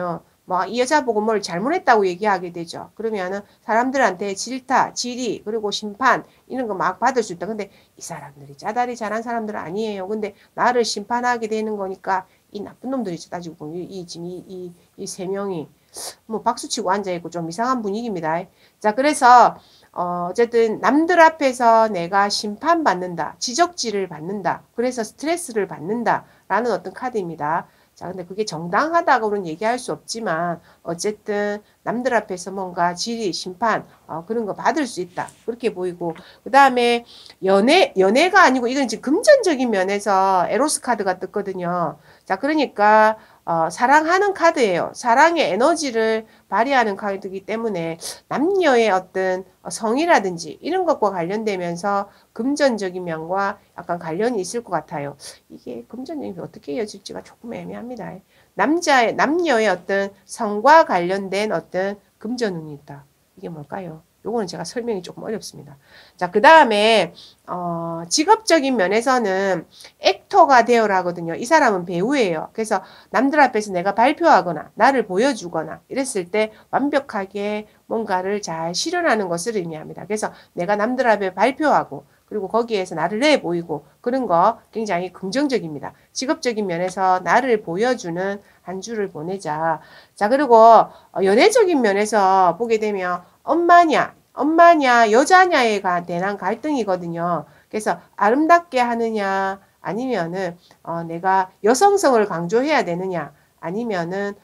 뭐 이 여자 보고 뭘 잘못했다고 얘기하게 되죠. 그러면은 사람들한테 질타, 질의, 그리고 심판 이런 거 막 받을 수 있다. 근데 이 사람들이 짜다리 잘한 사람들은 아니에요. 근데 나를 심판하게 되는 거니까 이 나쁜 놈들이 따지고 보면 지금 이 세 명이 뭐 박수치고 앉아있고 좀 이상한 분위기입니다. 자, 그래서 어쨌든 남들 앞에서 내가 심판받는다, 지적질을 받는다, 그래서 스트레스를 받는다 라는 어떤 카드입니다. 자, 근데 그게 정당하다고는 얘기할 수 없지만 어쨌든 남들 앞에서 뭔가 질의, 심판 그런 거 받을 수 있다. 그렇게 보이고 그 다음에 연애가 아니고 이건 지금 금전적인 면에서 에로스 카드가 떴거든요. 자, 그러니까 사랑하는 카드예요. 사랑의 에너지를 발휘하는 카드이기 때문에 남녀의 어떤 성이라든지 이런 것과 관련되면서 금전적인 면과 약간 관련이 있을 것 같아요. 이게 금전적인 게 어떻게 이어질지가 조금 애매합니다. 남녀의 어떤 성과 관련된 어떤 금전운이 있다. 이게 뭘까요? 요거는 제가 설명이 조금 어렵습니다. 자, 그 다음에 직업적인 면에서는 액터가 되어라거든요. 이 사람은 배우예요. 그래서 남들 앞에서 내가 발표하거나 나를 보여주거나 이랬을 때 완벽하게 뭔가를 잘 실현하는 것을 의미합니다. 그래서 내가 남들 앞에 발표하고 그리고 거기에서 나를 내 보이고 그런 거 굉장히 긍정적입니다. 직업적인 면에서 나를 보여주는 한 주를 보내자. 자, 그리고 연애적인 면에서 보게 되면 엄마냐, 여자냐에 대한 갈등이거든요. 그래서 아름답게 하느냐, 아니면은, 내가 여성성을 강조해야 되느냐, 아니면은,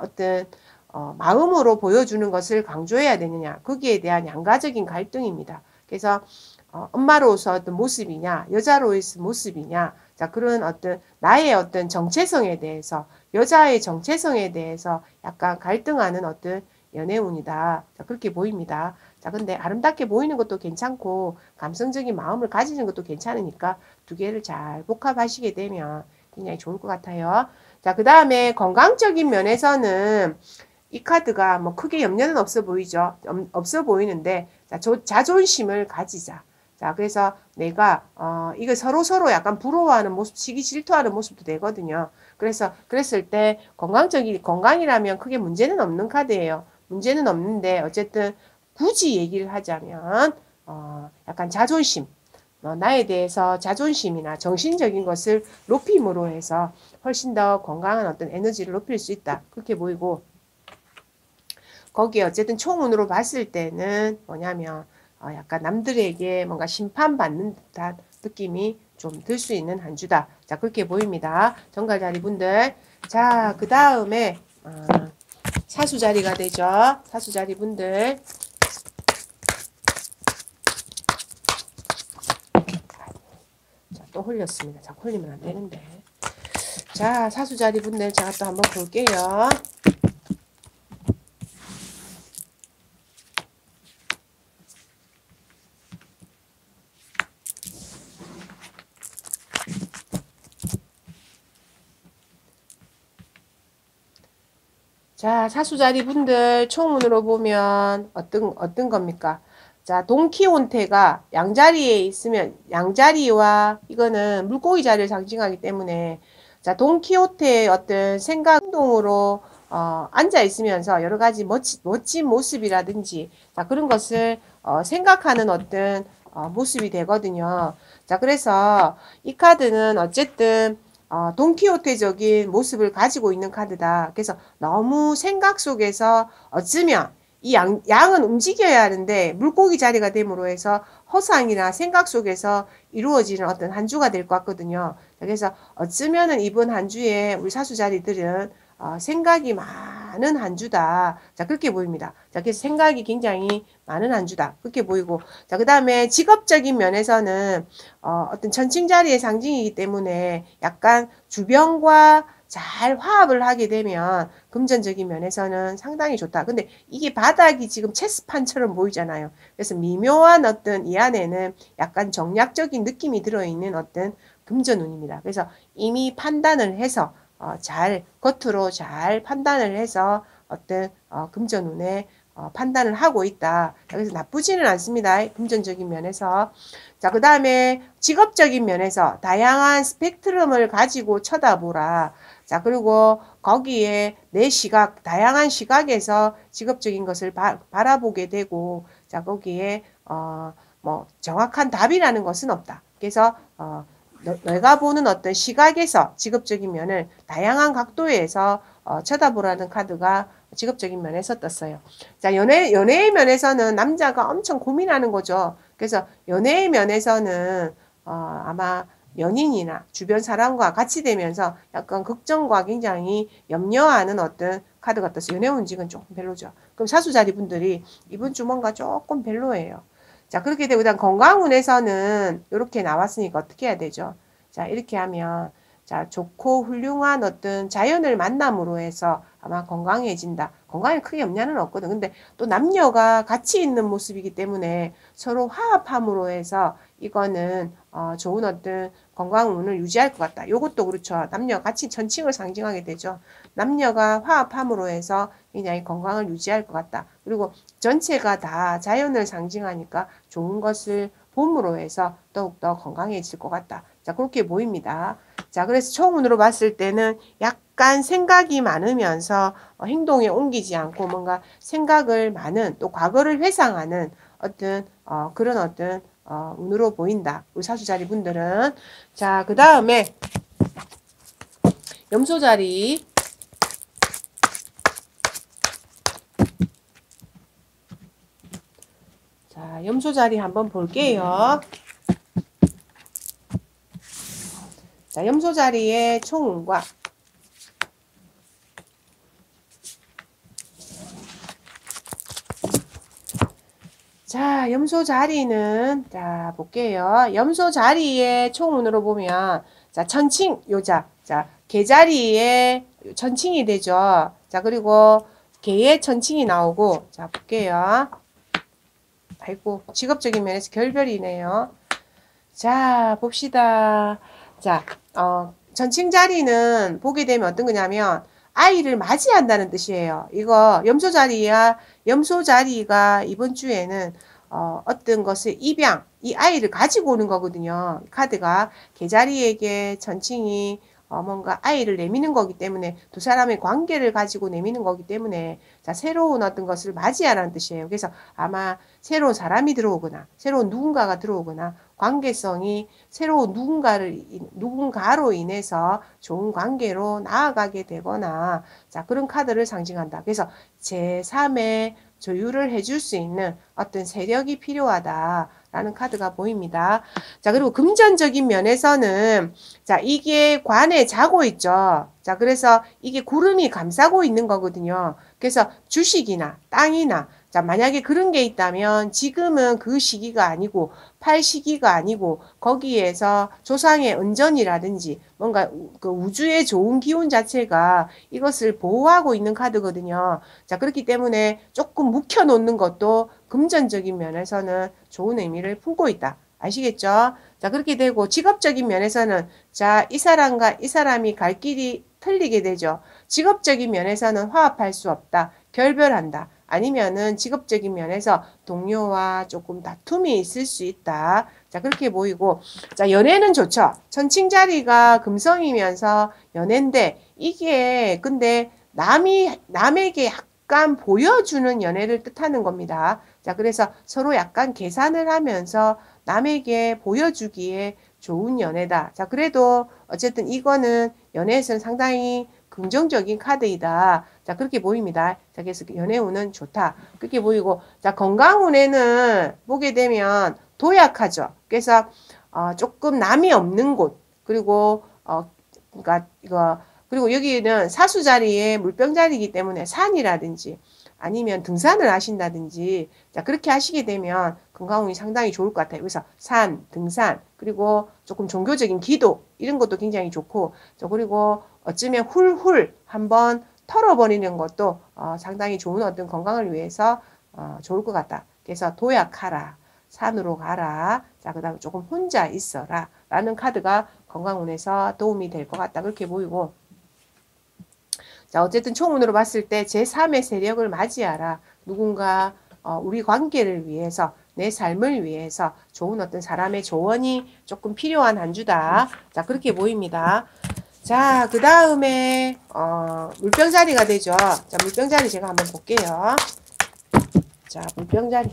마음으로 보여주는 것을 강조해야 되느냐, 거기에 대한 양가적인 갈등입니다. 그래서, 엄마로서 어떤 모습이냐, 여자로서의 모습이냐, 자, 그런 나의 어떤 정체성에 대해서, 여자의 정체성에 대해서 약간 갈등하는 어떤 연애운이다. 자, 그렇게 보입니다. 자, 근데 아름답게 보이는 것도 괜찮고 감성적인 마음을 가지는 것도 괜찮으니까 두 개를 잘 복합하시게 되면 굉장히 좋을 것 같아요. 자, 그 다음에 건강적인 면에서는 이 카드가 뭐 크게 염려는 없어 보이죠. 없어 보이는데 자, 자존심을 가지자. 자, 그래서 내가 이거 서로 약간 부러워하는 모습, 시기 질투하는 모습도 되거든요. 그래서 그랬을 때 건강이라면 크게 문제는 없는 카드예요. 문제는 없는데 어쨌든 굳이 얘기를 하자면 약간 자존심, 나에 대해서 자존심이나 정신적인 것을 높임으로 해서 훨씬 더 건강한 어떤 에너지를 높일 수 있다. 그렇게 보이고 거기에 어쨌든 총운으로 봤을 때는 뭐냐면 약간 남들에게 뭔가 심판받는 듯한 느낌이 좀 들 수 있는 한 주다. 자, 그렇게 보입니다. 정갈자리 분들. 자, 그 다음에 사수자리가 되죠. 사수자리 분들. 자, 또 흘렸습니다. 자, 흘리면 안 되는데. 자, 사수자리 분들 제가 또 한번 볼게요. 자, 사수자리 분들 총운으로 보면 어떤 겁니까? 자, 돈키혼테가 양자리에 있으면 양자리와 이거는 물고기 자리를 상징하기 때문에 자, 돈키호테의 어떤 생각 행동으로 앉아 있으면서 여러 가지 멋진 모습이라든지 자, 그런 것을 생각하는 어떤 모습이 되거든요. 자, 그래서 이 카드는 어쨌든 돈키호테적인 모습을 가지고 있는 카드다. 그래서 너무 생각 속에서 어쩌면 이 양은 움직여야 하는데 물고기 자리가 됨으로 해서 허상이나 생각 속에서 이루어지는 어떤 한 주가 될 것 같거든요. 그래서 어쩌면은 이번 한 주에 우리 사수자리들은 생각이 많은 한 주다. 자, 그렇게 보입니다. 자, 그래서 생각이 굉장히 많은 한 주다. 그렇게 보이고. 자, 그 다음에 직업적인 면에서는 어떤 천칭자리의 상징이기 때문에 약간 주변과 잘 화합을 하게 되면 금전적인 면에서는 상당히 좋다. 근데 이게 바닥이 지금 체스판처럼 보이잖아요. 그래서 미묘한 어떤 이 안에는 약간 정략적인 느낌이 들어있는 어떤 금전운입니다. 그래서 이미 판단을 해서 겉으로 잘 판단을 해서 어떤 금전운에 판단을 하고 있다. 그래서 나쁘지는 않습니다. 금전적인 면에서. 자, 그 다음에 직업적인 면에서 다양한 스펙트럼을 가지고 쳐다보라. 자, 그리고 거기에 내 시각, 다양한 시각에서 직업적인 것을 바라보게 되고, 자, 거기에, 뭐, 정확한 답이라는 것은 없다. 그래서, 내가 보는 어떤 시각에서 직업적인 면을 다양한 각도에서 쳐다보라는 카드가 직업적인 면에서 떴어요. 자, 연애의 면에서는 남자가 엄청 고민하는 거죠. 그래서 연애의 면에서는 아마 연인이나 주변 사람과 같이 되면서 약간 걱정과 굉장히 염려하는 어떤 카드가 떴어요. 연애 운직은 조금 별로죠. 그럼 사수자리 분들이 이번 주 뭔가 조금 별로예요. 자, 그렇게 되고, 일단 건강운에서는 이렇게 나왔으니까 어떻게 해야 되죠? 자, 이렇게 하면, 자, 좋고 훌륭한 어떤 자연을 만남으로 해서 아마 건강해진다. 건강에 크게 염려는 없거든. 근데 또 남녀가 같이 있는 모습이기 때문에 서로 화합함으로 해서 이거는 좋은 어떤 건강운을 유지할 것 같다. 요것도 그렇죠. 남녀 같이 전칭을 상징하게 되죠. 남녀가 화합함으로 해서 굉장히 건강을 유지할 것 같다. 그리고 전체가 다 자연을 상징하니까 좋은 것을 봄으로 해서 더욱더 건강해질 것 같다. 자, 그렇게 보입니다. 자, 그래서 총운으로 봤을 때는 약간 생각이 많으면서 행동에 옮기지 않고 뭔가 생각을 많은 또 과거를 회상하는 어떤 그런 어떤 운으로 보인다. 우리 사수자리 분들은. 자, 그 다음에 염소자리. 자, 염소자리 한번 볼게요. 자, 염소자리의 총운과 자, 염소 자리는, 자, 볼게요. 염소 자리의 총운으로 보면, 자, 천칭, 요자. 자, 개자리에 천칭이 되죠. 자, 그리고 개의 천칭이 나오고, 자, 볼게요. 아이고, 직업적인 면에서 결별이네요. 자, 봅시다. 자, 전칭 자리는 보게 되면 어떤 거냐면, 아이를 맞이한다는 뜻이에요. 이거 염소 자리야. 염소 자리가 이번 주에는 어떤 것을 입양, 이 아이를 가지고 오는 거거든요. 카드가 개자리에게 전칭이 뭔가 아이를 내미는 거기 때문에 두 사람의 관계를 가지고 내미는 거기 때문에 자, 새로운 어떤 것을 맞이하라는 뜻이에요. 그래서 아마 새로운 사람이 들어오거나 새로운 누군가가 들어오거나 관계성이 새로운 누군가로 인해서 좋은 관계로 나아가게 되거나 자, 그런 카드를 상징한다. 그래서 제3의 조율을 해줄 수 있는 어떤 세력이 필요하다라는 카드가 보입니다. 자, 그리고 금전적인 면에서는 자, 이게 관에 자고 있죠. 자, 그래서 이게 구름이 감싸고 있는 거거든요. 그래서 주식이나 땅이나 자, 만약에 그런 게 있다면 지금은 그 시기가 아니고 팔 시기가 아니고 거기에서 조상의 은전이라든지 뭔가 그 우주의 좋은 기운 자체가 이것을 보호하고 있는 카드거든요. 자, 그렇기 때문에 조금 묵혀놓는 것도 금전적인 면에서는 좋은 의미를 품고 있다. 아시겠죠? 자, 그렇게 되고 직업적인 면에서는 자, 이 사람과 이 사람이 갈 길이 틀리게 되죠. 직업적인 면에서는 화합할 수 없다. 결별한다. 아니면은 직업적인 면에서 동료와 조금 다툼이 있을 수 있다. 자, 그렇게 보이고. 자, 연애는 좋죠. 천칭 자리가 금성이면서 연애인데 이게 근데 남에게 약간 보여주는 연애를 뜻하는 겁니다. 자, 그래서 서로 약간 계산을 하면서 남에게 보여주기에 좋은 연애다. 자, 그래도 어쨌든 이거는 연애에서는 상당히 긍정적인 카드이다. 자, 그렇게 보입니다. 자, 그래서 연애운은 좋다. 그렇게 보이고, 자, 건강운에는 보게 되면 도약하죠. 그래서, 조금 남이 없는 곳, 그리고, 그러니까 이거, 그리고 여기는 사수 자리에 물병 자리이기 때문에 산이라든지 아니면 등산을 하신다든지, 자, 그렇게 하시게 되면 건강운이 상당히 좋을 것 같아요. 그래서 산, 등산, 그리고 조금 종교적인 기도, 이런 것도 굉장히 좋고, 그리고 어쩌면 훌훌 한번 털어버리는 것도 상당히 좋은 어떤 건강을 위해서 좋을 것 같다. 그래서 도약하라. 산으로 가라. 자, 그 다음에 조금 혼자 있어라. 라는 카드가 건강운에서 도움이 될 것 같다. 그렇게 보이고. 자, 어쨌든 총운으로 봤을 때 제3의 세력을 맞이하라. 누군가 우리 관계를 위해서 내 삶을 위해서 좋은 어떤 사람의 조언이 조금 필요한 한 주다. 자, 그렇게 보입니다. 자, 그 다음에 물병자리가 되죠. 자, 물병자리 제가 한번 볼게요. 자, 물병자리.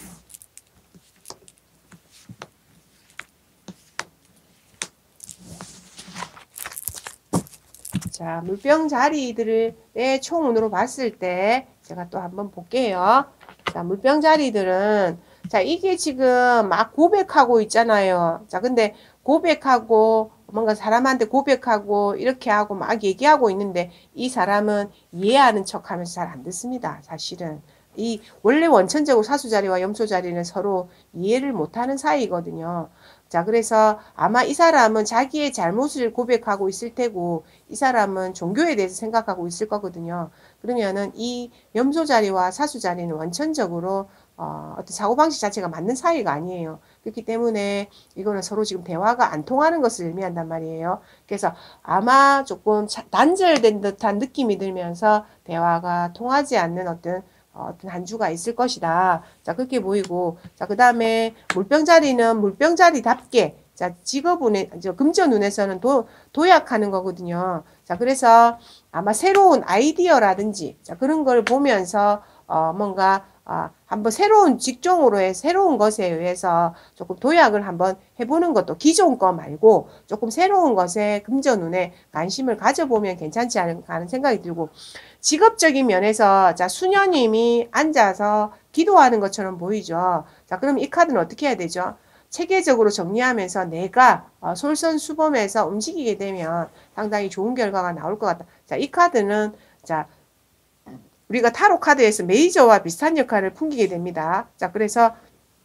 자, 물병자리들을 총운으로 봤을 때 제가 또 한번 볼게요. 자, 물병자리들은 자, 이게 지금 막 고백하고 있잖아요. 자, 근데 고백하고 뭔가 사람한테 고백하고 이렇게 하고 막 얘기하고 있는데 이 사람은 이해하는 척하면서 잘 안 듣습니다. 사실은. 이 원래 원천적으로 사수자리와 염소자리는 서로 이해를 못하는 사이거든요. 자, 그래서 아마 이 사람은 자기의 잘못을 고백하고 있을 테고 이 사람은 종교에 대해서 생각하고 있을 거거든요. 그러면은 이 염소 자리와 사수 자리는 원천적으로 어떤 사고방식 자체가 맞는 사이가 아니에요. 그렇기 때문에 이거는 서로 지금 대화가 안 통하는 것을 의미한단 말이에요. 그래서 아마 조금 단절된 듯한 느낌이 들면서 대화가 통하지 않는 어떤 한 주가 있을 것이다. 자, 그렇게 보이고, 자, 그 다음에 물병자리는 물병자리답게, 자, 직업운에, 금전운에서는 도약하는 거거든요. 자, 그래서 아마 새로운 아이디어라든지, 자, 그런 걸 보면서, 뭔가, 한번 새로운 직종으로 해, 새로운 것에 의해서 조금 도약을 한번 해보는 것도 기존 거 말고 조금 새로운 것에 금전운에 관심을 가져보면 괜찮지 않을까 하는 생각이 들고, 직업적인 면에서 자 수녀님이 앉아서 기도하는 것처럼 보이죠. 자 그럼 이 카드는 어떻게 해야 되죠? 체계적으로 정리하면서 내가 솔선수범해서 움직이게 되면 상당히 좋은 결과가 나올 것 같다. 자, 이 카드는 자 우리가 타로 카드에서 메이저와 비슷한 역할을 풍기게 됩니다. 자, 그래서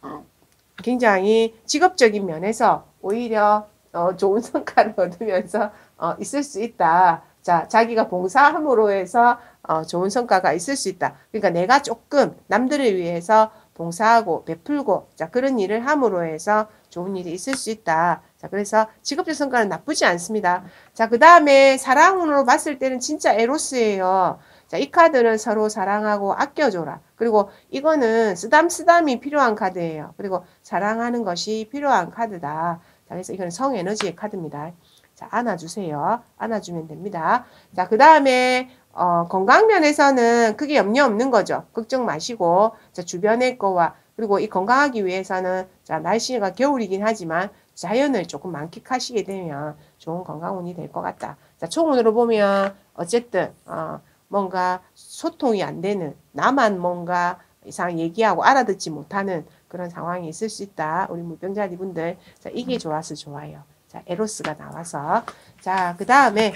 굉장히 직업적인 면에서 오히려 좋은 성과를 얻으면서 있을 수 있다. 자, 자기가 봉사함으로 해서 좋은 성과가 있을 수 있다. 그러니까 내가 조금 남들을 위해서 봉사하고 베풀고 자, 그런 일을 함으로 해서 좋은 일이 있을 수 있다. 자, 그래서 직업적 성과는 나쁘지 않습니다. 자, 그 다음에 사랑운으로 봤을 때는 진짜 에로스예요. 자, 이 카드는 서로 사랑하고 아껴줘라. 그리고 이거는 쓰담쓰담이 필요한 카드예요. 그리고 사랑하는 것이 필요한 카드다. 자, 그래서 이거는 성에너지의 카드입니다. 자, 안아주세요. 안아주면 됩니다. 자, 그 다음에 건강 면에서는 크게 염려 없는 거죠. 걱정 마시고 자, 주변의 거와 그리고 이 건강하기 위해서는 자, 날씨가 겨울이긴 하지만 자연을 조금 만끽하시게 되면 좋은 건강운이 될 것 같다. 자, 총운으로 보면 어쨌든 뭔가 소통이 안 되는 나만 뭔가 이상 얘기하고 알아듣지 못하는 그런 상황이 있을 수 있다. 우리 물병자리 분들 자, 이게 좋아서 좋아요. 자, 에로스가 나와서 자, 그 다음에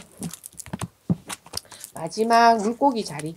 마지막 물고기 자리.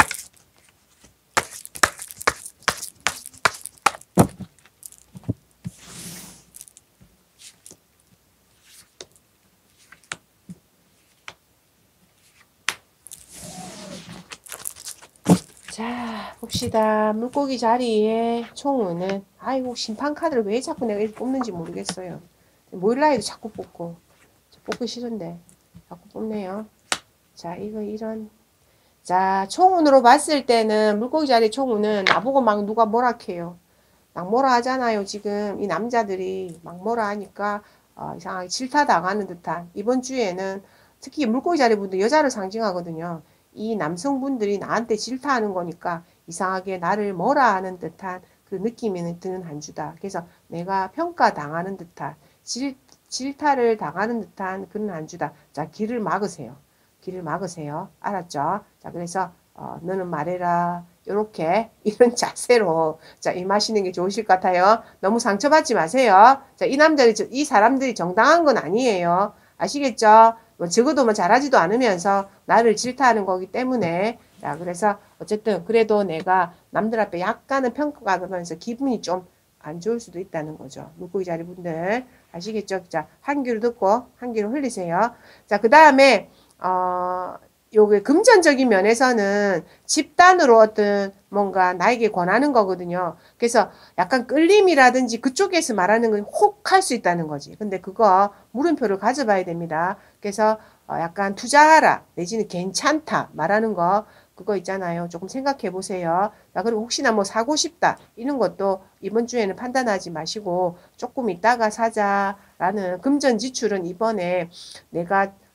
자, 봅시다. 물고기 자리에 총우는 아이고 심판 카드를 왜 자꾸 내가 이렇게 뽑는지 모르겠어요. 모일라 해도 자꾸 뽑고 뽑기 싫은데 자꾸 뽑네요. 자, 이거 이런 자, 총운으로 봤을 때는 물고기 자리 총운은 나보고 막 누가 뭐라 해요. 막 뭐라 하잖아요. 지금 이 남자들이 막 뭐라 하니까 이상하게 질타당하는 듯한 이번 주에는 특히 물고기 자리 분들 여자를 상징하거든요. 이 남성분들이 나한테 질타하는 거니까 이상하게 나를 뭐라 하는 듯한 그 느낌이 드는 한 주다. 그래서 내가 평가당하는 듯한 질타를 당하는 듯한 그런 한 주다. 자, 길을 막으세요. 길을 막으세요. 알았죠? 자, 그래서 너는 말해라. 요렇게 이런 자세로 자 임하시는 게 좋으실 것 같아요. 너무 상처받지 마세요. 자, 이 사람들이 정당한 건 아니에요. 아시겠죠? 뭐 적어도 뭐 잘하지도 않으면서 나를 질타하는 거기 때문에 자, 그래서 어쨌든 그래도 내가 남들 앞에 약간은 평가받으면서 기분이 좀 안 좋을 수도 있다는 거죠. 물고기 자리 분들 아시겠죠? 자, 한 귀로 듣고 한 귀로 흘리세요. 자, 그 다음에 요게 금전적인 면에서는 집단으로 어떤 뭔가 나에게 권하는 거거든요. 그래서 약간 끌림이라든지 그쪽에서 말하는 건 혹 할 수 있다는 거지. 근데 그거 물음표를 가져봐야 됩니다. 그래서 약간 투자하라 내지는 괜찮다 말하는 거 그거 있잖아요. 조금 생각해 보세요. 자, 그리고 혹시나 뭐 사고 싶다 이런 것도 이번 주에는 판단하지 마시고 조금 있다가 사자라는 금전 지출은 이번에 내가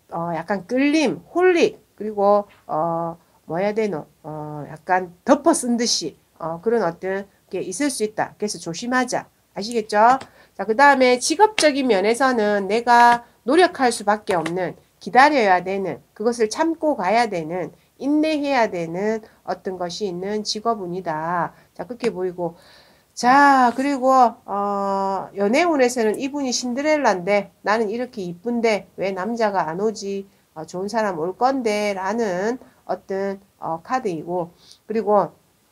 약간 끌림, 홀릭, 그리고 뭐 해야 되노? 약간 덮어 쓴 듯이 그런 어떤 게 있을 수 있다. 그래서 조심하자. 아시겠죠? 자, 그 다음에 직업적인 면에서는 내가 노력할 수밖에 없는, 기다려야 되는, 그것을 참고 가야 되는, 인내해야 되는 어떤 것이 있는 직업운이다. 자, 그렇게 보이고. 자, 그리고 연애운에서는 이분이 신데렐라인데 나는 이렇게 이쁜데 왜 남자가 안 오지? 좋은 사람 올 건데 라는 어떤 카드이고, 그리고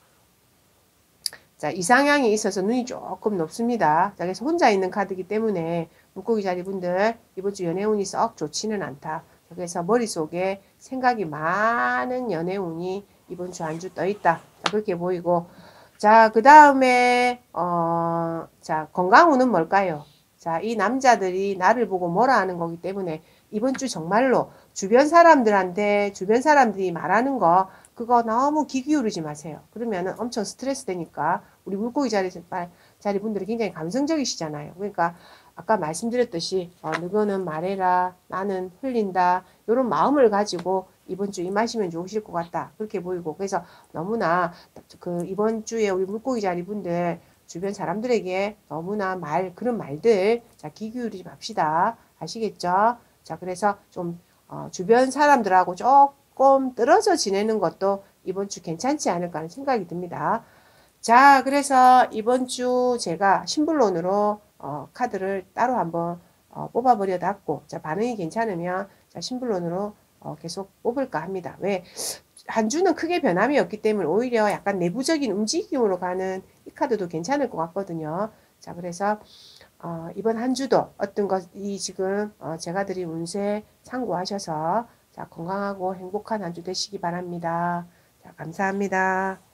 자, 이상향이 있어서 눈이 조금 높습니다. 자, 그래서 혼자 있는 카드이기 때문에 물고기 자리분들 이번 주 연애운이 썩 좋지는 않다. 자, 그래서 머릿속에 생각이 많은 연애운이 이번 주 한 주 떠 있다. 자, 그렇게 보이고. 자, 그 다음에 자, 건강운은 뭘까요? 자, 이 남자들이 나를 보고 뭐라 하는 거기 때문에 이번 주 정말로 주변 사람들한테 주변 사람들이 말하는 거 그거 너무 귀 기울이지 마세요. 그러면은 엄청 스트레스 되니까. 우리 물고기 자리 분들이 굉장히 감성적이시잖아요. 그러니까 아까 말씀드렸듯이 너는 말해라, 나는 흘린다, 이런 마음을 가지고 이번 주 임하시면 좋으실 것 같다. 그렇게 보이고. 그래서 너무나 그 이번 주에 우리 물고기 자리 분들 주변 사람들에게 너무나 그런 말들 자, 귀 기울이지 맙시다. 아시겠죠? 자, 그래서 좀 주변 사람들하고 조금 떨어져 지내는 것도 이번 주 괜찮지 않을까 하는 생각이 듭니다. 자, 그래서 이번 주 제가 신불론으로 카드를 따로 한번 뽑아버려 놨고, 자, 반응이 괜찮으면 자, 신불론으로 계속 뽑을까 합니다. 왜? 한 주는 크게 변함이 없기 때문에 오히려 약간 내부적인 움직임으로 가는 이 카드도 괜찮을 것 같거든요. 자, 그래서 이번 한 주도 어떤 것이 지금 제가 드린 운세 참고하셔서 자, 건강하고 행복한 한 주 되시기 바랍니다. 자, 감사합니다.